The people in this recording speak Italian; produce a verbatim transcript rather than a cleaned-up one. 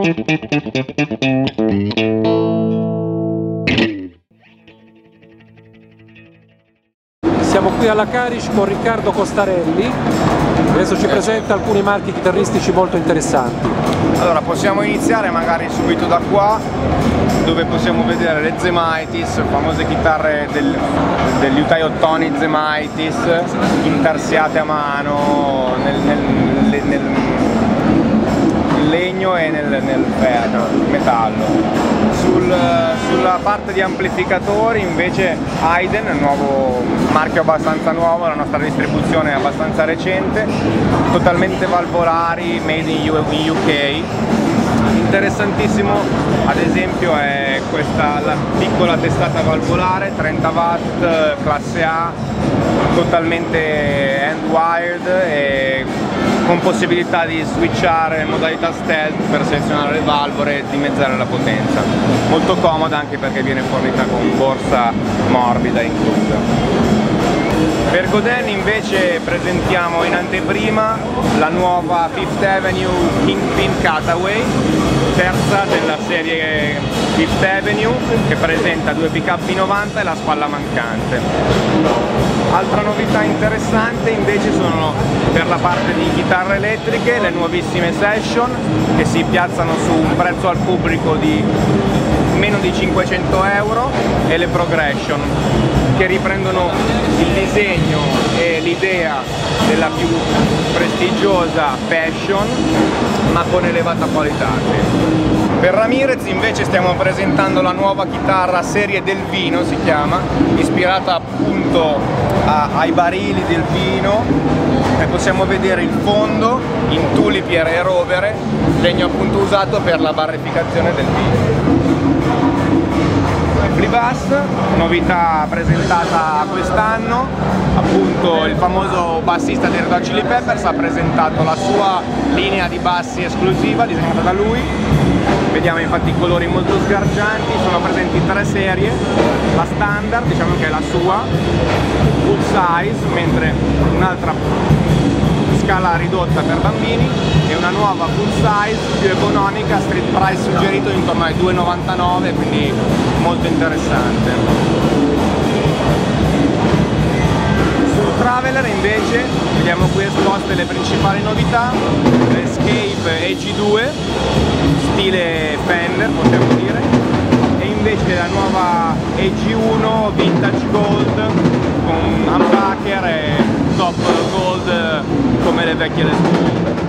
Siamo qui alla Carish con Riccardo Costarelli, adesso ci presenta alcuni marchi chitarristici molto interessanti. Allora, possiamo iniziare magari subito da qua, dove possiamo vedere le Zemaitis, famose chitarre del, del liutaio Tony Zemaitis, intarsiate a mano nel, nel, nel legno e nel, nel ferro, metallo. Sul, sulla parte di amplificatori invece Hayden, un nuovo marchio abbastanza nuovo, la nostra distribuzione è abbastanza recente, totalmente valvolari, made in U K. Interessantissimo ad esempio è questa la piccola testata valvolare, trenta watt, classe A, totalmente hand wired e con possibilità di switchare in modalità stealth per selezionare le valvole e dimezzare la potenza. Molto comoda anche perché viene fornita con borsa morbida inclusa. Per Godin invece presentiamo in anteprima la nuova Fifth Avenue Kingpin Cutaway, terza della serie Fifth Avenue, che presenta due pick-up B novanta e la spalla mancante. Altra novità interessante invece sono per la parte di chitarre elettriche le nuovissime Session, che si piazzano su un prezzo al pubblico di meno di cinquecento euro, e le Progression, che riprendono il disegno e l'idea della più prestigiosa Passion ma con elevata qualità. Per Ramirez invece stiamo presentando la nuova chitarra serie del vino, si chiama, ispirata appunto a, ai barili del vino, e possiamo vedere il fondo in tulipiere e rovere, legno appunto usato per la barrificazione del vino. Bass, novità presentata quest'anno, appunto il famoso bassista dei Red Hot Chili Peppers ha presentato la sua linea di bassi esclusiva disegnata da lui. Vediamo infatti i colori molto sgargianti, sono presenti tre serie, la standard, diciamo che è la sua, full size, mentre un'altra scala ridotta per bambini e una nuova full size più economica, street price suggerito intorno ai due e novantanove, quindi molto interessante. Sul Traveler invece vediamo qui esposte le principali novità: l'Escape E G due, stile Fender possiamo dire, e invece la nuova E G uno Vintage Gold con humbucker e top gold come le vecchie Les Paul.